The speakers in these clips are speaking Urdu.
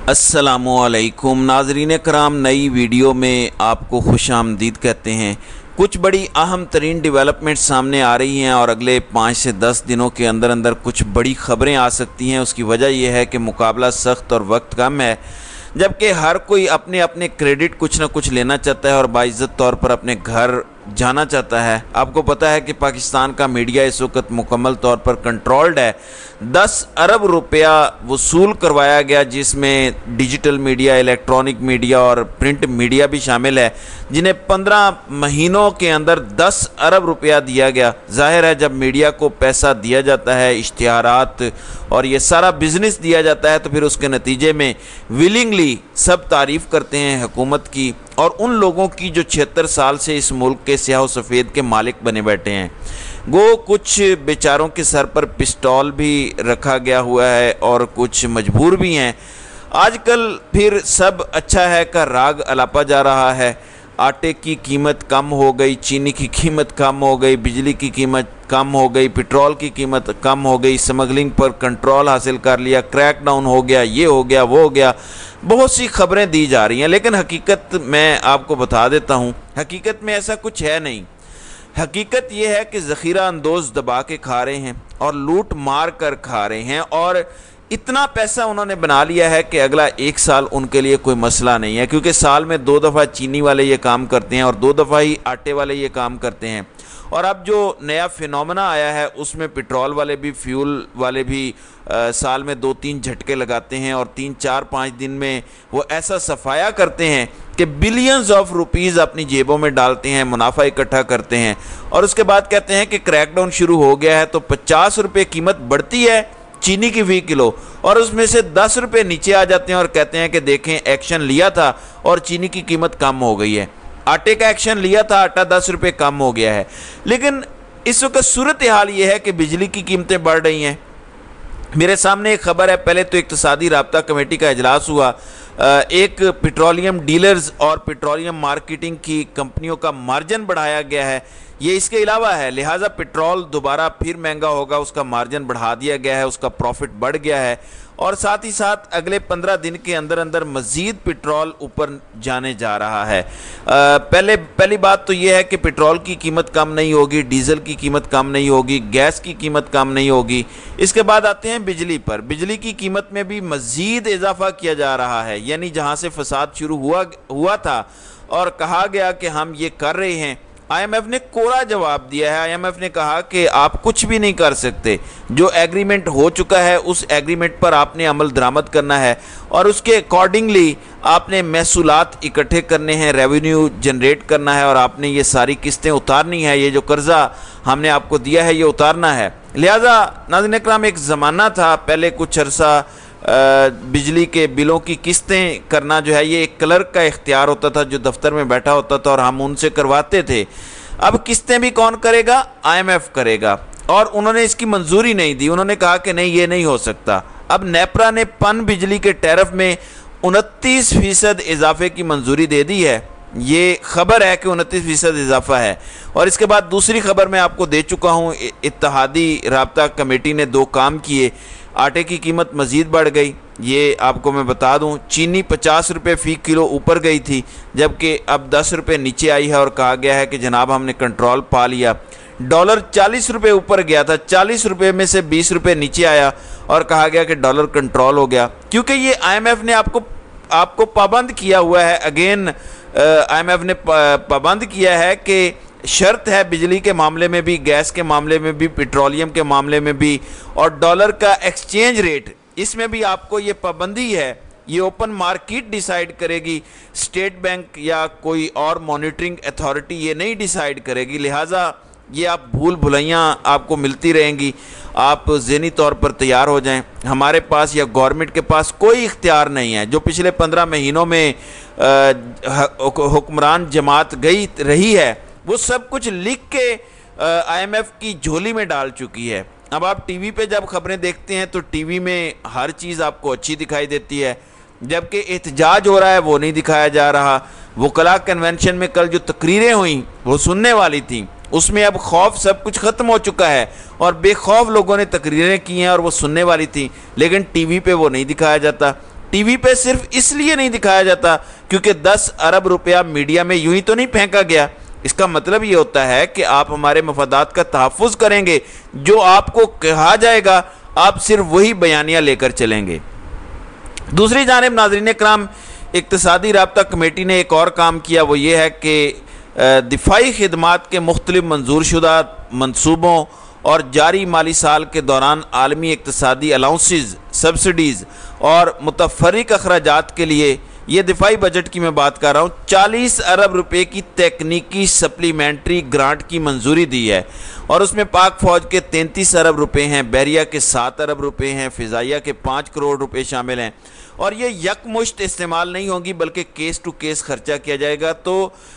अस्सलामुअलैकुम नाज़रीन कराम, नई वीडियो में आपको खुश आमदीद कहते हैं। कुछ बड़ी अहम तरीन डेवलपमेंट सामने आ रही हैं और अगले 5 से 10 दिनों के अंदर अंदर कुछ बड़ी ख़बरें आ सकती हैं। उसकी वजह यह है कि मुकाबला सख्त और वक्त कम है, जबकि हर कोई अपने अपने क्रेडिट कुछ ना कुछ लेना चाहता है और बाइज़्ज़त तौर पर अपने घर जाना चाहता है। आपको पता है कि पाकिस्तान का मीडिया इस वक्त मुकम्मल तौर पर कंट्रोल्ड है। 10 अरब रुपया वसूल करवाया गया, जिसमें डिजिटल मीडिया, इलेक्ट्रॉनिक मीडिया और प्रिंट मीडिया भी शामिल है, जिन्हें 15 महीनों के अंदर 10 अरब रुपया दिया गया। जाहिर है, जब मीडिया को पैसा दिया जाता है, इश्तिहारात और ये सारा बिजनेस दिया जाता है, तो फिर उसके नतीजे में विलिंगली सब तारीफ़ करते हैं हुकूमत की और उन लोगों की जो 76 साल से इस मुल्क के स्याह व सफ़ेद के मालिक बने बैठे हैं। गो कुछ बेचारों के सर पर पिस्तौल भी रखा गया हुआ है और कुछ मजबूर भी हैं। आजकल फिर सब अच्छा है का राग अलापा जा रहा है। आटे की कीमत कम हो गई, चीनी की कीमत कम हो गई, बिजली की कीमत कम हो गई, पेट्रोल की कीमत कम हो गई, स्मगलिंग पर कंट्रोल हासिल कर लिया, क्रैक डाउन हो गया, ये हो गया, वो हो गया। बहुत सी खबरें दी जा रही हैं, लेकिन हकीकत मैं आपको बता देता हूँ, हकीकत में ऐसा कुछ है नहीं। हकीकत यह है कि ज़ख़ीरा अंदोज़ दबा के खा रहे हैं और लूट मार कर खा रहे हैं और इतना पैसा उन्होंने बना लिया है कि अगला 1 साल उनके लिए कोई मसला नहीं है, क्योंकि साल में 2 दफ़ा चीनी वाले ये काम करते हैं और 2 दफ़ा ही आटे वाले ये काम करते हैं। और अब जो नया फिनोमेना आया है उसमें पेट्रोल वाले भी, फ्यूल वाले भी साल में 2-3 झटके लगाते हैं और 3-4-5 दिन में वो ऐसा सफाया करते हैं कि बिलियंस ऑफ रुपीज़ अपनी जेबों में डालते हैं, मुनाफा इकट्ठा करते हैं और उसके बाद कहते हैं कि क्रैकडाउन शुरू हो गया है। तो 50 रुपये कीमत बढ़ती है चीनी की फी किलो और उसमें से 10 रुपये नीचे आ जाते हैं और कहते हैं कि देखें एक्शन लिया था और चीनी की कीमत कम हो गई है। आटे का एक्शन लिया था, आटा 10 रुपये कम हो गया है। लेकिन इस वक्त सूरत हाल ये है कि बिजली की कीमतें बढ़ रही हैं। मेरे सामने एक खबर है, पहले तो इक़्तिसादी राब्ता कमेटी का इजलास हुआ। एक पेट्रोलियम डीलर्स और पेट्रोलियम मार्केटिंग की कंपनियों का मार्जिन बढ़ाया गया है, ये इसके अलावा है, लिहाजा पेट्रोल दोबारा फिर महंगा होगा, उसका मार्जिन बढ़ा दिया गया है, उसका प्रॉफिट बढ़ गया है और साथ ही साथ अगले 15 दिन के अंदर अंदर मज़ीद पेट्रोल ऊपर जाने जा रहा है। पहली बात तो ये है कि पेट्रोल की कीमत कम नहीं होगी, डीज़ल की कीमत कम नहीं होगी, गैस की कीमत कम नहीं होगी। इसके बाद आते हैं बिजली पर। बिजली की कीमत में भी मज़ीद इजाफा किया जा रहा है, यानी जहाँ से फसाद शुरू हुआ था और कहा गया कि हम ये कर रहे हैं, IMF ने कोरा जवाब दिया है। IMF ने कहा कि आप कुछ भी नहीं कर सकते, जो एग्रीमेंट हो चुका है उस एग्रीमेंट पर आपने अमल दरामद करना है और उसके अकॉर्डिंगली आपने महसूलात इकट्ठे करने हैं, रेवेन्यू जनरेट करना है और आपने ये सारी किस्तें उतारनी है। ये जो कर्जा हमने आपको दिया है ये उतारना है। लिहाजा नाज़रीन इकराम, एक ज़माना था पहले कुछ अरसा बिजली के बिलों की किस्तें करना जो है ये एक क्लर्क का इख्तियार होता था, जो दफ्तर में बैठा होता था और हम उनसे करवाते थे। अब किस्तें भी कौन करेगा? IMF करेगा और उन्होंने इसकी मंजूरी नहीं दी। उन्होंने कहा कि नहीं, ये नहीं हो सकता। अब नेपरा ने पन बिजली के टैरिफ में 29% इजाफे की मंजूरी दे दी है। ये खबर है कि 29% इजाफा है। और इसके बाद दूसरी खबर मैं आपको दे चुका हूँ, इत्तेहादी राब्ता कमेटी ने 2 काम किए। आटे की कीमत मज़ीद बढ़ गई, ये आपको मैं बता दूं। चीनी 50 रुपये फ़ी किलो ऊपर गई थी, जबकि अब 10 रुपये नीचे आई है और कहा गया है कि जनाब हमने कंट्रोल पा लिया। डॉलर 40 रुपये ऊपर गया था, 40 रुपये में से 20 रुपये नीचे आया और कहा गया कि डॉलर कंट्रोल हो गया, क्योंकि ये IMF ने आपको पाबंद किया हुआ है। अगेन IMF ने पाबंद किया है कि शर्त है बिजली के मामले में भी, गैस के मामले में भी, पेट्रोलियम के मामले में भी और डॉलर का एक्सचेंज रेट, इसमें भी आपको ये पाबंदी है। ये ओपन मार्केट डिसाइड करेगी, स्टेट बैंक या कोई और मॉनिटरिंग अथॉरिटी ये नहीं डिसाइड करेगी। लिहाजा ये आप भूल भुलैयाँ आपको मिलती रहेंगी। आप ज़हनी तौर पर तैयार हो जाएं। हमारे पास या गवर्नमेंट के पास कोई इख्तियार नहीं है। जो पिछले 15 महीनों में हुक्मरान जमात गई रही है वो सब कुछ लिख के IMF की झोली में डाल चुकी है। अब आप टीवी पे जब खबरें देखते हैं तो टीवी में हर चीज़ आपको अच्छी दिखाई देती है, जबकि एहतजाज हो रहा है वो नहीं दिखाया जा रहा। वकला कन्वेंशन में कल जो तकरीरें हुई वो सुनने वाली थी, उसमें अब खौफ सब कुछ ख़त्म हो चुका है और बेखौफ लोगों ने तकरीरें की हैं और वो सुनने वाली थी, लेकिन टीवी पे वो नहीं दिखाया जाता। ٹی وی پہ صرف اس لیے نہیں دکھایا جاتا کیونکہ 10 ارب روپیہ میڈیا میں یوں ہی تو نہیں پھینکا گیا۔ اس کا مطلب یہ ہوتا ہے کہ آپ ہمارے مفادات کا تحفظ کریں گے، جو آپ کو کہا جائے گا آپ صرف وہی بیانیہ لے کر چلیں گے۔ دوسری جانب ناظرین کرام، اقتصادی رابطہ کمیٹی نے ایک اور کام کیا، وہ یہ ہے کہ دفاعی خدمات کے مختلف منظور شدہ منصوبوں اور جاری مالی سال کے دوران عالمی اقتصادی الاؤنسز، سبسڈیز اور متفرق اخراجات کے لیے، یہ دفاعی بجٹ کی میں بات کر رہا ہوں، 40 ارب روپے کی تکنیکی سپلیمنٹری گرانٹ کی منظوری دی ہے، اور اس میں پاک فوج کے 33 ارب روپے ہیں، بحریہ کے 7 ارب روپے ہیں، فضائیہ کے 5 کروڑ روپے شامل ہیں، اور یہ یکمشت استعمال نہیں ہوگی بلکہ کیس ٹو کیس خرچہ کیا جائے گا۔ تو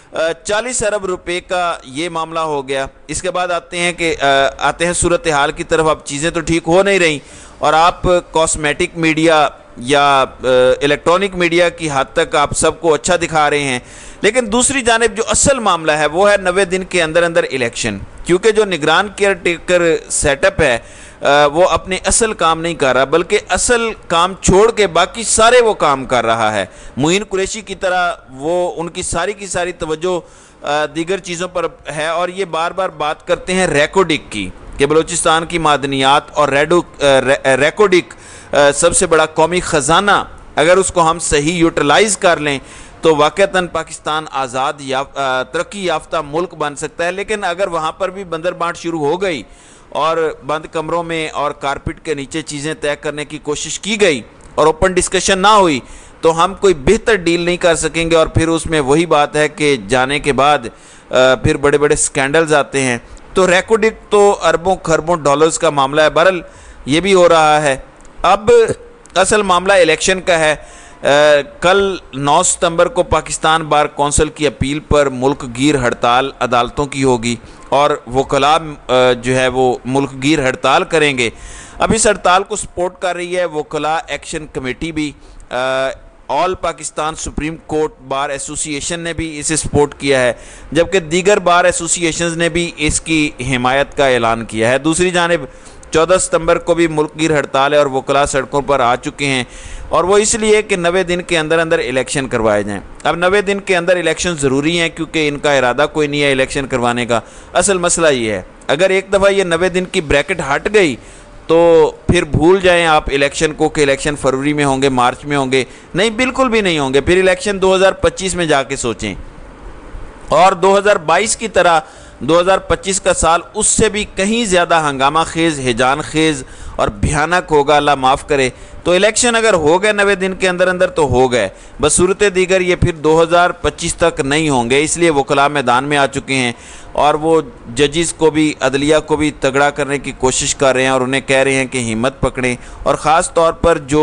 40 ارب روپے کا یہ معاملہ ہو گیا۔ اس کے بعد آتے ہیں صورتحال کی طرف۔ اب چیزیں تو ٹھیک ہو نہیں رہیں اور آپ کاسمیٹک میڈیا یا الیکٹرانک میڈیا کی حد تک آپ سب کو اچھا دکھا رہے ہیں، لیکن دوسری جانب جو اصل معاملہ ہے وہ ہے 90 دن کے اندر اندر الیکشن، کیونکہ جو نگران کیئر ٹیکر سیٹ اپ ہے وہ اپنے اصل کام نہیں کر رہا بلکہ اصل کام چھوڑ کے باقی سارے وہ کام کر رہا ہے۔ معین قریشی کی طرح وہ ان کی ساری توجہ دیگر چیزوں پر ہے، اور یہ بار بار بات کرتے ہیں ریکوڈک کی کہ بلوچستان کی معدنیات اور ریکوڈک سب سے بڑا قومی خزانہ، اگر اس کو ہم صحیح یوٹیلائز کر لیں تو واقعتاً پاکستان آزاد ترقی یافتہ ملک بن سکتا ہے۔ لیکن اگر وہاں پر بھی بندر بانٹ شروع ہو گئی اور بند کمروں میں اور کارپٹ کے نیچے چیزیں طے کرنے کی کوشش کی گئی اور اوپن ڈسکشن نہ ہوئی تو ہم کوئی بہتر ڈیل نہیں کر سکیں گے، اور پھر اس میں وہی بات ہے کہ جانے کے بعد پھر بڑے بڑے سکینڈلز آتے ہیں۔ تو ریکوڈک تو اربوں خربوں ڈالرز کا معاملہ ہے، بہرحال یہ بھی ہو رہا ہے۔ اب اصل معاملہ الیکشن کا ہے۔ کل 9 ستمبر کو پاکستان بار کونسل کی اپیل پر ملک گیر ہڑتال عدالتوں کی ہوگی، اور وکلاء جو ہے وہ ملک گیر ہڑتال کریں گے۔ اب اس ہڑتال کو سپورٹ کر رہی ہے وکلاء ایکشن کمیٹی بھی، all Pakistan supreme court bar association نے بھی اسے سپورٹ کیا ہے، جبکہ دیگر بار ایسوسی ایشنز نے بھی اس کی حمایت کا اعلان کیا ہے۔ دوسری جانب 14 ستمبر کو بھی ملک گیر ہڑتال ہے اور وکلاء سڑکوں پر آ چکے ہیں، اور وہ اس لیے کہ 90 دن کے اندر اندر الیکشن کروائے جائیں۔ اب 90 دن کے اندر الیکشن ضروری ہیں کیونکہ ان کا ارادہ کوئی نہیں ہے الیکشن کروانے کا۔ اصل مسئلہ یہ ہے اگر ایک دفعہ یہ 90 دن کی بریکٹ ہٹ گئی تو پھر بھول جائیں آپ الیکشن کو کہ الیکشن فروری میں ہوں گے، مارچ میں ہوں گے، نہیں بالکل بھی نہیں ہوں گے۔ پھر الیکشن 2025 میں جا کے سوچیں، اور 2022 کی طرح 2025 کا سال اس سے بھی کہیں زیادہ ہنگامہ خیز، ہیجان خیز اور بھیانک ہوگا، اللہ معاف کرے۔ تو الیکشن اگر ہو گئے 90 دن کے اندر اندر تو ہو گئے، بس صورت دیگر یہ پھر 2025 تک نہیں ہوں گے۔ اس لیے وکلاء میدان میں آ چکے ہیں، اور وہ ججز کو بھی، عدلیہ کو بھی تگڑا کرنے کی کوشش کر رہے ہیں، اور انہیں کہہ رہے ہیں کہ ہمت پکڑیں، اور خاص طور پر جو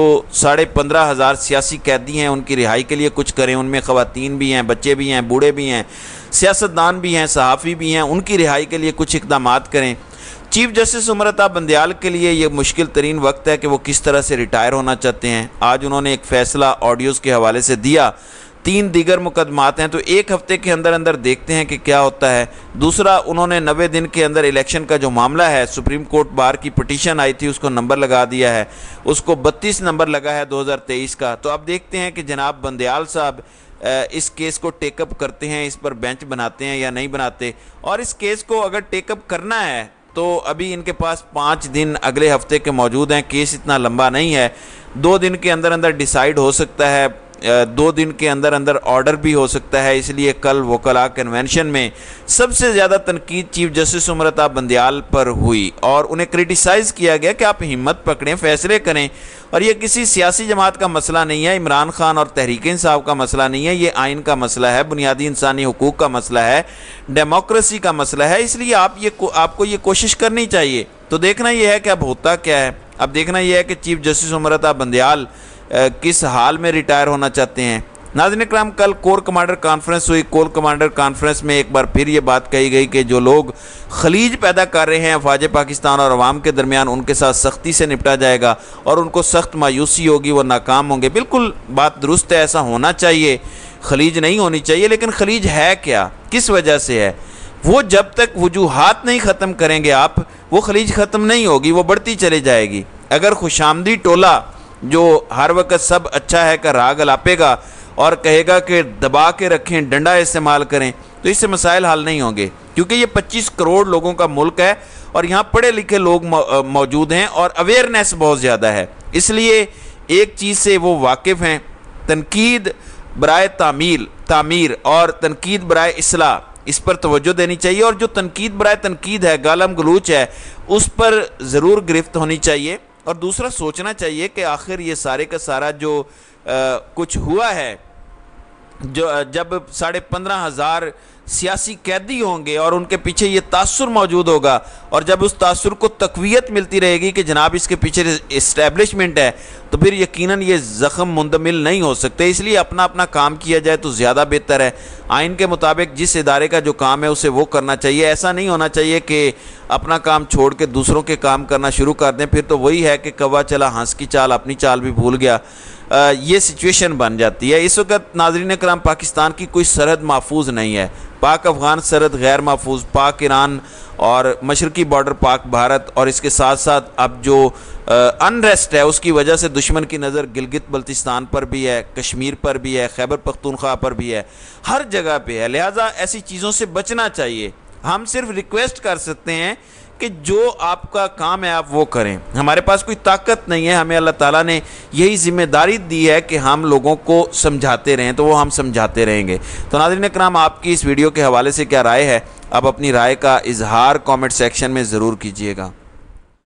15,500 سیاسی قیدی ہیں ان کی رہائی کے لیے کچھ کریں۔ ان میں خواتین بھی ہیں، بچے بھی ہیں، بوڑھے بھی ہیں، سیاستدان بھی ہیں، صحافی بھی ہیں، ان کی رہائی کے لیے کچھ اقدامات کریں۔ چیف جسٹس امرتا بندیال کے لیے یہ مشکل ترین وقت ہے کہ وہ کس طرح سے ریٹائر ہونا چاہتے ہیں۔ آج انہوں نے ایک فیصلہ آڈیوز کے حوالے سے دیا، 3 دیگر مقدمات ہیں، تو ایک ہفتے کے اندر اندر دیکھتے ہیں کہ کیا ہوتا ہے۔ دوسرا، انہوں نے 90 دن کے اندر الیکشن کا جو معاملہ ہے، سپریم کورٹ بار کی پٹیشن آئی تھی اس کو نمبر لگا دیا ہے، اس کو 32 نمبر لگا ہے 2023 کا۔ تو اب دیکھتے ہیں کہ جناب بندیال صاحب اس کیس کو ٹیک اپ کرتے ہیں، اس پر بینچ بناتے ہیں یا نہیں بناتے، اور اس کیس کو اگر ٹیک اپ کرنا ہے تو ابھی ان کے پاس 5 دن اگلے ہفتے کے موجود ہیں، کیس اتنا لمبا نہیں ہے، 2 دن کے اندر اندر ڈیسائیڈ ہو سکتا ہے، 2 دن کے اندر اندر آرڈر بھی ہو سکتا ہے۔ اس لیے کل وکلاء کنونشن میں سب سے زیادہ تنقید چیف جسٹس امرتا بندیال پر ہوئی، اور انہیں کرٹیسائز کیا گیا کہ آپ ہمت پکڑیں، فیصلے کریں، اور یہ کسی سیاسی جماعت کا مسئلہ نہیں ہے، عمران خان اور تحریک انصاف کا مسئلہ نہیں ہے، یہ آئین کا مسئلہ ہے، بنیادی انسانی حقوق کا مسئلہ ہے، ڈیموکریسی کا مسئلہ ہے۔ اس لیے آپ کو یہ کوشش کرنی چاہیے۔ تو دیکھنا یہ ہے کہ اب ہوتا کیا ہے۔ اب دیکھنا یہ ہے کہ چیف جسٹس امرتا بندیال کس حال میں ریٹائر ہونا چاہتے ہیں۔ ناظرین اکرام، کل کور کمانڈر کانفرنس ہوئی۔ کور کمانڈر کانفرنس میں ایک بار پھر یہ بات کہی گئی کہ جو لوگ خلیج پیدا کر رہے ہیں افواج پاکستان اور عوام کے درمیان، ان کے ساتھ سختی سے نپٹا جائے گا، اور ان کو سخت مایوسی ہوگی، وہ ناکام ہوں گے۔ بالکل بات درست ہے، ایسا ہونا چاہیے، خلیج نہیں ہونی چاہیے۔ لیکن خلیج ہے کیا، کس وجہ سے ہے؟ وہ جب تک وجوہات نہیں ختم کریں گے آپ، وہ خلیج ختم نہیں ہوگی، وہ بڑھتی چلے جائے گی۔ اگر خوشامدی ٹولہ جو ہر وقت سب اچھا ہے کا راگ الاپے گا اور کہے گا کہ دبا کے رکھیں، ڈنڈا استعمال کریں، تو اس سے مسائل حل نہیں ہوں گے، کیونکہ یہ 25 کروڑ لوگوں کا ملک ہے اور یہاں پڑھے لکھے لوگ موجود ہیں اور اویئرنیس بہت زیادہ ہے، اس لیے ایک چیز سے وہ واقف ہیں، تنقید برائے تعمیر اور تنقید برائے اصلاح، اس پر توجہ دینی چاہیے، اور جو تنقید برائے تنقید ہے، گالم گلوچ ہے، اس پر ضرور گرفت ہونی چاہیے، اور دوسرا سوچنا چاہیے کہ آخر یہ سارے کا سارا جو کچھ ہوا ہے، جو جب 15,500 سیاسی قیدی ہوں گے اور ان کے پیچھے یہ تاثر موجود ہوگا، اور جب اس تاثر کو تقویت ملتی رہے گی کہ جناب اس کے پیچھے اسٹیبلشمنٹ ہے، تو پھر یقیناً یہ زخم مندمل نہیں ہو سکتے، اس لیے اپنا کام کیا جائے تو زیادہ بہتر ہے۔ آئین کے مطابق جس ادارے کا جو کام ہے اسے وہ کرنا چاہیے، ایسا نہیں ہونا چاہیے کہ اپنا کام چھوڑ کے دوسروں کے کام کرنا شروع کر دیں، پھر تو وہی ہے کہ کوا چلا ہنس کی چال، اپنی چال بھی بھول گیا، یہ سچویشن بن جاتی ہے۔ اس وقت ناظرین کرام پاکستان کی کوئی سرحد محفوظ نہیں ہے، پاک افغان سرحد غیر محفوظ، پاک ایران اور مشرقی بارڈر پاک بھارت، اور اس کے ساتھ ساتھ اب جو انریسٹ ہے اس کی وجہ سے دشمن کی نظر گلگت بلتستان پر بھی ہے، کشمیر پر بھی ہے، خیبر پختونخوا پر بھی ہے، ہر جگہ پہ ہے، لہٰذا ایسی چیزوں سے بچنا چاہیے۔ ہم صرف ریکویسٹ کر سکتے ہیں کہ جو آپ کا کام ہے آپ وہ کریں، ہمارے پاس کوئی طاقت نہیں ہے، ہمیں اللہ تعالیٰ نے یہی ذمہ داری دی ہے کہ ہم لوگوں کو سمجھاتے رہیں، تو وہ ہم سمجھاتے رہیں گے۔ تو ناظرین کرام آپ کی اس ویڈیو کے حوالے سے کیا رائے ہے؟ آپ اپنی رائے کا اظہار کامنٹ سیکشن میں ضرور کیجیے گا۔